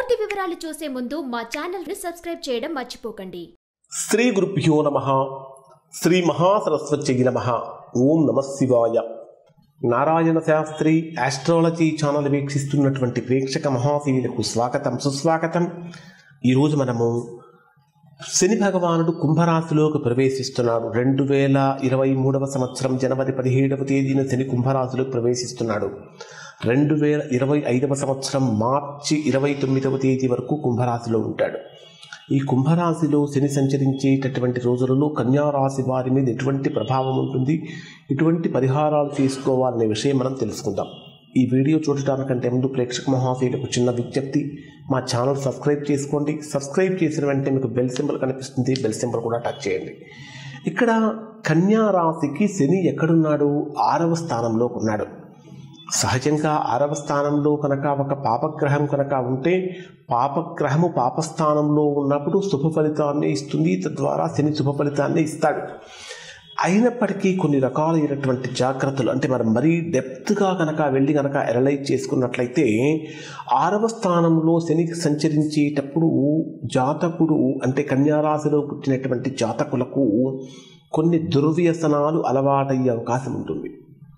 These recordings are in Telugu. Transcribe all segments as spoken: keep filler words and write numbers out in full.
పూర్తి వివరాలు చూసే ముందు మా ఛానల్ ని సబ్స్క్రైబ్ చేయడం మర్చిపోకండి. శ్రీ గురుభ్యో నమః. శ్రీ మహాసరస్వత్యై నమః. ఓం నమః శివాయ. నారాయణ శాస్త్రి ఆస్ట్రాలజీ ఛానల్ వీక్షిస్తున్నటువంటి ప్రేక్షక మహాశీలకు స్వాగతం, సుస్వాగతం. ఈరోజు మనము శని భగవానుడు కుంభరాశిలోకి ప్రవేశిస్తున్నాడు. రెండు వేల ఇరవై మూడవ సంవత్సరం జనవరి పదిహేడవ తేదీన శని కుంభరాశిలోకి ప్రవేశిస్తున్నాడు. రెండు వేల ఇరవై ఐదవ సంవత్సరం మార్చి ఇరవై తొమ్మిదవ తేదీ వరకు కుంభరాశిలో ఉంటాడు. ఈ కుంభరాశిలో శని సంచరించేటటువంటి రోజులలో కన్యారాశి వారి మీద ఎటువంటి ప్రభావం ఉంటుంది, ఎటువంటి పరిహారాలు తీసుకోవాలనే విషయం మనం తెలుసుకుందాం. ఈ వీడియో చూడటానికంటే ముందు ప్రేక్షక మహాశీలకు చిన్న విజ్ఞప్తి, మా ఛానల్ సబ్స్క్రైబ్ చేసుకోండి. సబ్స్క్రైబ్ చేసిన వెంటనే మీకు బెల్ సింబల్ కనిపిస్తుంది, బెల్ సింబల్ కూడా టచ్ చేయండి. ఇక్కడ కన్యా రాశికి శని ఎక్కడున్నాడు? ఆరవ స్థానంలో ఉన్నాడు. సహజంగా ఆరవ స్థానంలో కనుక ఒక పాపగ్రహం కనుక ఉంటే, పాపగ్రహము పాపస్థానంలో ఉన్నప్పుడు శుభ ఫలితాన్ని ఇస్తుంది, తద్వారా శని శుభ ఫలితాన్ని ఇస్తాడు. అయినప్పటికీ కొన్ని రకాలైనటువంటి జాగ్రత్తలు, అంటే మనం మరీ డెప్త్గా కనుక వెళ్ళి కనుక అనలైజ్ చేసుకున్నట్లయితే, ఆరవ స్థానంలో శని సంచరించేటప్పుడు జాతకుడు అంటే కన్యారాశిలో పుట్టినటువంటి జాతకులకు కొన్ని దుర్వ్యసనాలు అలవాటయ్యే అవకాశం ఉంటుంది.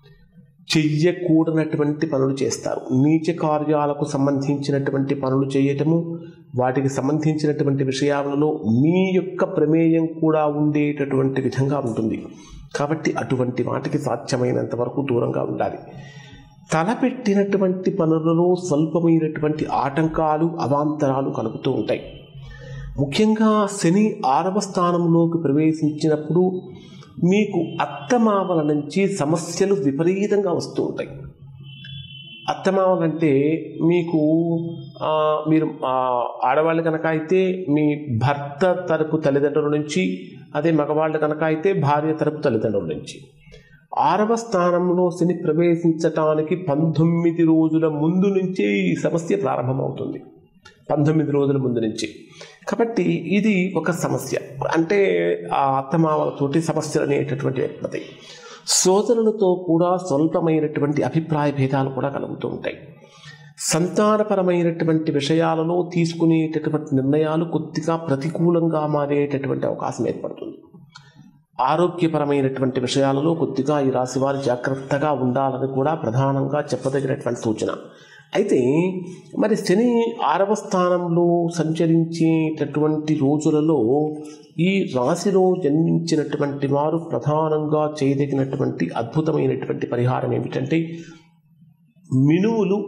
చెయ్యకూడనటువంటి పనులు చేస్తారు. నీచ కార్యాలకు సంబంధించినటువంటి పనులు చేయటము, వాటికి సంబంధించినటువంటి విషయాలలో మీ యొక్క ప్రమేయం కూడా ఉండేటటువంటి విధంగా ఉంటుంది. కాబట్టి అటువంటి వాటికి సాధ్యమైనంత వరకు దూరంగా ఉండాలి. తలపెట్టినటువంటి పనులలో స్వల్పమైనటువంటి ఆటంకాలు, అవాంతరాలు కలుగుతూ ఉంటాయి. ముఖ్యంగా శని ఆరవ స్థానంలోకి ప్రవేశించినప్పుడు మీకు అత్తమామల నుంచి సమస్యలు విపరీతంగా వస్తూ ఉంటాయి. అత్తమామలంటే మీకు మీరు ఆడవాళ్ళు కనుక అయితే మీ భర్త తరపు తల్లిదండ్రుల నుంచి, అదే మగవాళ్ళు కనుక అయితే భార్య తరపు తల్లిదండ్రుల నుంచి. ఆరవ స్థానంలో శని ప్రవేశించటానికి పంతొమ్మిది రోజుల ముందు నుంచే ఈ సమస్య ప్రారంభమవుతుంది. పంతొమ్మిది రోజుల ముందు నుంచి. కాబట్టి ఇది ఒక సమస్య. అంటే ఆ అత్తమామలతోటి సమస్యలు అనేటటువంటి ఏర్పడతాయి. సోదరులతో కూడా స్వల్పమైనటువంటి అభిప్రాయ భేదాలు కూడా కలుగుతూ ఉంటాయి. సంతానపరమైనటువంటి విషయాలలో తీసుకునేటటువంటి నిర్ణయాలు కొద్దిగా ప్రతికూలంగా మారేటటువంటి అవకాశం ఏర్పడుతుంది. ఆరోగ్యపరమైనటువంటి విషయాలలో కొద్దిగా ఈ రాశి వారు జాగ్రత్తగా ఉండాలని కూడా ప్రధానంగా చెప్పదగినటువంటి సూచన. అయితే మరి శని ఆరవ స్థానంలో సంచరించేటటువంటి రోజులలో ఈ రాశిలో జన్మించినటువంటి వారు ప్రధానంగా చేయదగినటువంటి అద్భుతమైనటువంటి పరిహారం ఏమిటంటే, మినుములు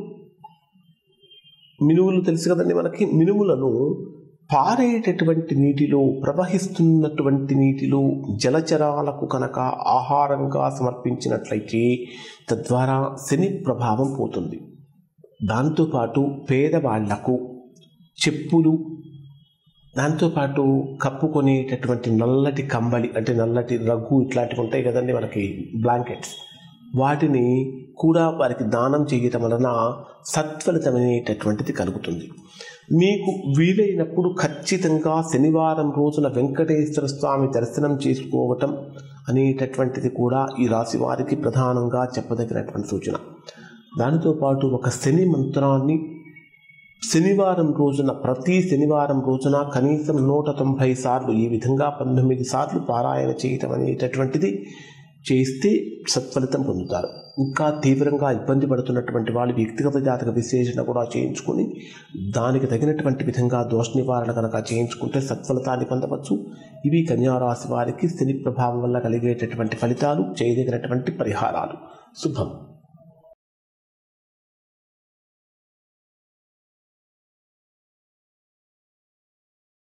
మినుములు తెలుసు కదండి మనకి. మినుములను పారేటటువంటి నీటిలో, ప్రవహిస్తున్నటువంటి నీటిలో జలచరాలకు కనుక ఆహారంగా సమర్పించినట్లయితే తద్వారా శని ప్రభావం పోతుంది. దాంతోపాటు పేదవాళ్లకు చెప్పులు, దాంతోపాటు కప్పుకొనేటటువంటి నల్లటి కంబళి, అంటే నల్లటి రగ్గు, ఇట్లాంటివి ఉంటాయి కదండి మనకి, బ్లాంకెట్స్, వాటిని కూడా వారికి దానం చేయటం వలన సత్ఫలితం అనేటటువంటిది కలుగుతుంది. మీకు వీలైనప్పుడు ఖచ్చితంగా శనివారం రోజున వెంకటేశ్వర స్వామి దర్శనం చేసుకోవటం అనేటటువంటిది కూడా ఈ రాశి వారికి ప్రధానంగా చెప్పదగినటువంటి సూచన. దానితో పాటు ఒక శని మంత్రాన్ని శనివారం రోజున, ప్రతి శనివారం రోజున కనీసం నూట తొంభై సార్లు, ఈ విధంగా పంతొమ్మిది సార్లు పారాయణ చేయటం అనేటటువంటిది చేస్తే సత్ఫలితం పొందుతారు. ఇంకా తీవ్రంగా ఇబ్బంది పడుతున్నటువంటి వాళ్ళు వ్యక్తిగత జాతక విశ్లేషణ కూడా చేయించుకొని దానికి తగినటువంటి విధంగా దోష నివారణ కనుక చేయించుకుంటే సత్ఫలితాన్ని పొందవచ్చు. ఇవి కన్యారాశి వారికి శని ప్రభావం వల్ల కలిగేటటువంటి ఫలితాలు, చేయదగినటువంటి పరిహారాలు. శుభం.